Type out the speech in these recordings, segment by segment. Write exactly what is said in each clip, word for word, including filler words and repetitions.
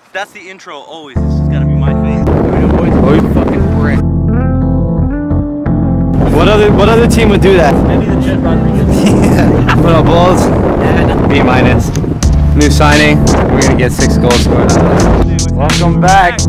That's the intro always. This has got to be my face. Oh, you fucking prick. What other what other team would do that? Maybe the Jet Rodriguez. Yeah. Put up balls. B minus. New signing. We're gonna get six goals scored out of this. Welcome back.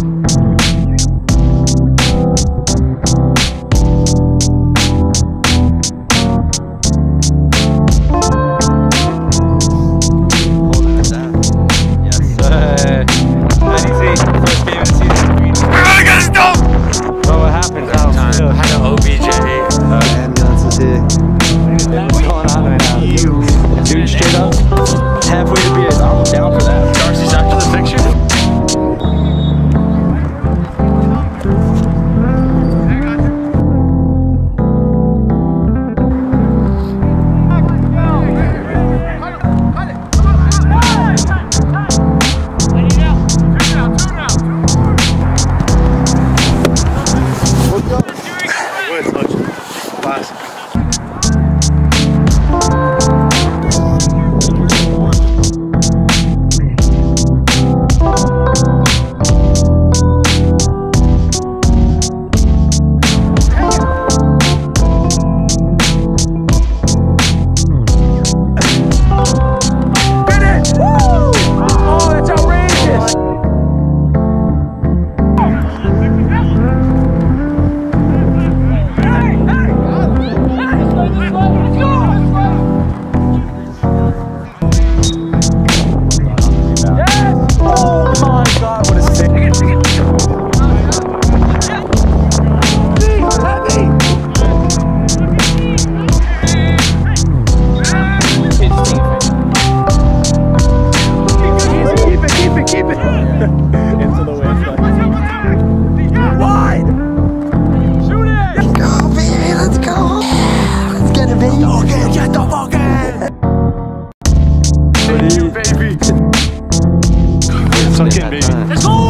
Let's go!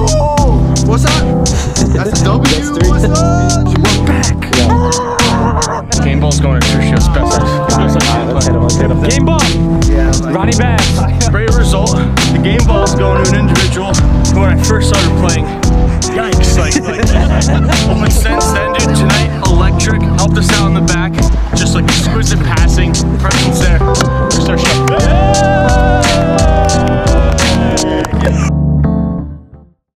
What's up? That's a W. What's up? We're back. Yeah. Game ball's going to Tricia. Best. Let's hit him. Let's hit him. Game ball. Yeah. Like, Ronnie Bass. Great result. The game ball's going to an individual. When I first started playing, yikes! Like, like but since then, dude, tonight, electric helped us out in the back. Just like exquisite passing, presence there.